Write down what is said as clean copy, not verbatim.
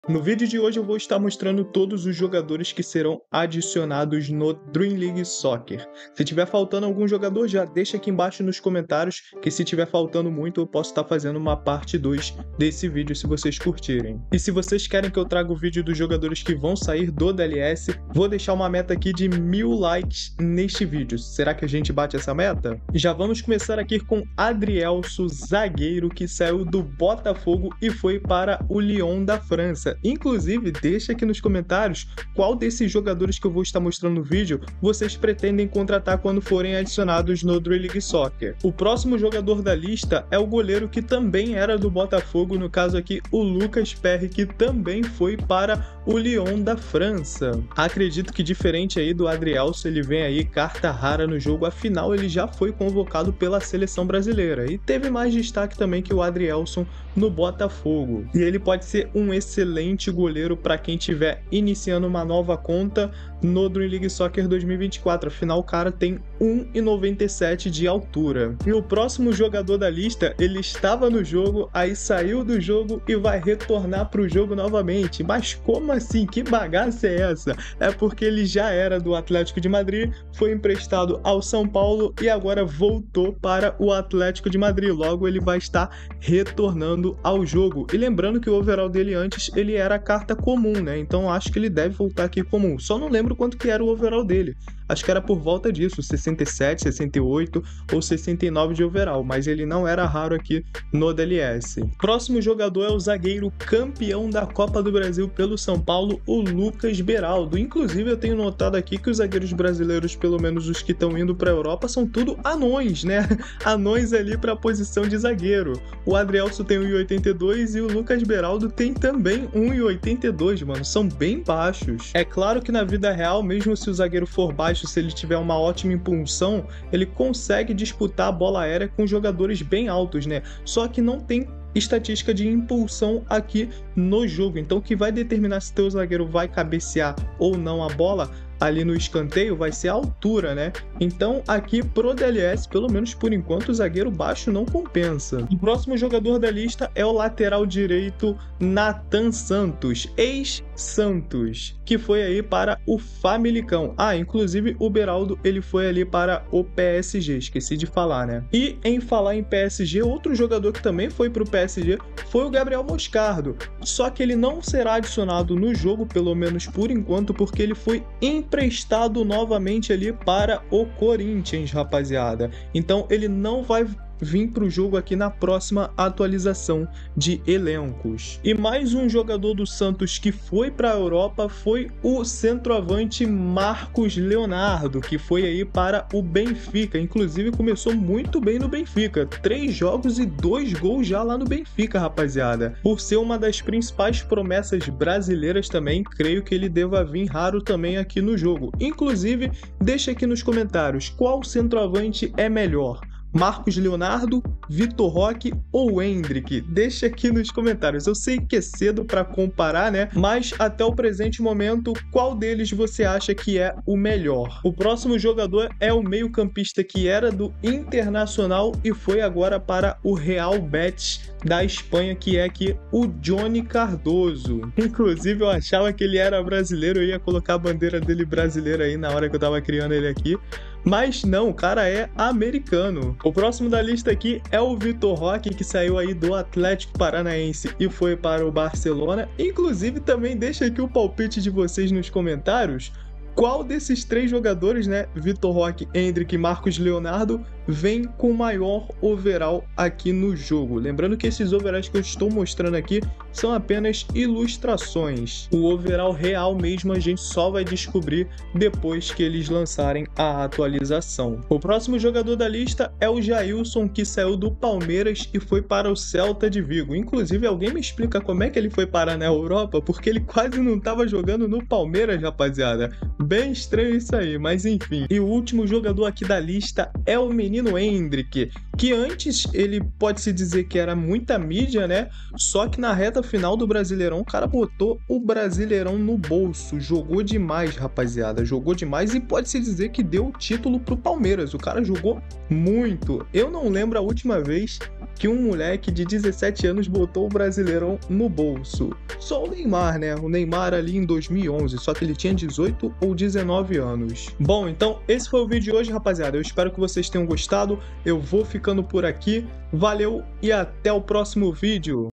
No vídeo de hoje eu vou estar mostrando todos os jogadores que serão adicionados no Dream League Soccer. Se tiver faltando algum jogador, já deixa aqui embaixo nos comentários, que se tiver faltando muito eu posso estar fazendo uma parte 2 desse vídeo se vocês curtirem. E se vocês querem que eu traga o vídeo dos jogadores que vão sair do DLS, vou deixar uma meta aqui de 1000 likes neste vídeo. Será que a gente bate essa meta? Já vamos começar aqui com Adrielson, zagueiro que saiu do Botafogo e foi para o Lyon da França. Inclusive, deixa aqui nos comentários qual desses jogadores que eu vou estar mostrando no vídeo vocês pretendem contratar quando forem adicionados no Dream League Soccer. O próximo jogador da lista é o goleiro que também era do Botafogo, no caso aqui o Lucas Perry, que também foi para o Lyon da França. Acredito que diferente aí do Adrielson, ele vem aí carta rara no jogo, afinal ele já foi convocado pela seleção brasileira e teve mais destaque também que o Adrielson no Botafogo. E ele pode ser um excelente goleiro para quem estiver iniciando uma nova conta no Dream League Soccer 2024, afinal o cara tem 1,97 de altura. E o próximo jogador da lista, ele estava no jogo, aí saiu do jogo e vai retornar para o jogo novamente. Mas como assim? Que bagaça é essa? É porque ele já era do Atlético de Madrid, foi emprestado ao São Paulo e agora voltou para o Atlético de Madrid. Logo ele vai estar retornando ao jogo. E lembrando que o overall dele antes, ele era a carta comum, né? Então acho que ele deve voltar aqui comum. Só não lembro quanto que era o overall dele. Acho que era por volta disso, 67, 68 ou 69 de overall, mas ele não era raro aqui no DLS. Próximo jogador é o zagueiro campeão da Copa do Brasil pelo São Paulo, o Lucas Beraldo. Inclusive eu tenho notado aqui que os zagueiros brasileiros, pelo menos os que estão indo para a Europa, são tudo anões, né? Anões ali para a posição de zagueiro. O Adrielson tem 1,82 e o Lucas Beraldo tem também 1,82, mano. São bem baixos. É claro que na vida real, mesmo se o zagueiro for baixo, se ele tiver uma ótima impulsão, ele consegue disputar a bola aérea com jogadores bem altos, né? Só que não tem estatística de impulsão aqui no jogo. Então o que vai determinar se teu zagueiro vai cabecear ou não a bola ali no escanteio vai ser a altura, né? Então aqui pro DLS, pelo menos por enquanto, o zagueiro baixo não compensa. O próximo jogador da lista é o lateral direito Nathan Santos, ex-Santos, que foi aí para o Famalicão. Inclusive o Beraldo, ele foi ali para o PSG, esqueci de falar, né? E em falar em PSG, outro jogador que também foi para o PSG foi o Gabriel Moscardo, só que ele não será adicionado no jogo, pelo menos por enquanto, porque ele foi emprestado novamente ali para o Corinthians, rapaziada. Então ele não vai vir para o jogo aqui na próxima atualização de elencos. E mais um jogador do Santos que foi para a Europa foi o centroavante Marcos Leonardo, que foi aí para o Benfica. Inclusive começou muito bem no Benfica, 3 jogos e 2 gols já lá no Benfica, rapaziada. Por ser uma das principais promessas brasileiras também, creio que ele deva vir raro também aqui no jogo. Inclusive, deixa aqui nos comentários qual centroavante é melhor: Marcos Leonardo, Vitor Roque ou Endrick? Deixa aqui nos comentários. Eu sei que é cedo para comparar, né? Mas até o presente momento, qual deles você acha que é o melhor? O próximo jogador é o meio-campista que era do Internacional e foi agora para o Real Betis da Espanha, que é aqui o Johnny Cardoso. Inclusive eu achava que ele era brasileiro, eu ia colocar a bandeira dele brasileira aí na hora que eu tava criando ele aqui. Mas não, o cara é americano. O próximo da lista aqui é o Vitor Roque, que saiu aí do Atlético Paranaense e foi para o Barcelona. Inclusive também deixa aqui o palpite de vocês nos comentários. Qual desses 3 jogadores, né, Vitor Roque, Endrick e Marcos Leonardo, vem com maior overall aqui no jogo? Lembrando que esses overalls que eu estou mostrando aqui são apenas ilustrações. O overall real mesmo a gente só vai descobrir depois que eles lançarem a atualização. O próximo jogador da lista é o Jailson, que saiu do Palmeiras e foi para o Celta de Vigo. Inclusive, alguém me explica como é que ele foi parar na Europa, porque ele quase não estava jogando no Palmeiras, rapaziada. Bem estranho isso aí, mas enfim. E o último jogador aqui da lista é o menino Endrick, que antes ele pode-se dizer que era muita mídia, né? Só que na reta final do Brasileirão, o cara botou o Brasileirão no bolso. Jogou demais, rapaziada. Jogou demais e pode-se dizer que deu o título pro Palmeiras. O cara jogou muito. Eu não lembro a última vez que um moleque de 17 anos botou o Brasileirão no bolso. Só o Neymar, né? O Neymar ali em 2011, só que ele tinha 18 ou 19 anos. Bom, então esse foi o vídeo de hoje, rapaziada. Eu espero que vocês tenham gostado. Eu vou ficando por aqui. Valeu e até o próximo vídeo.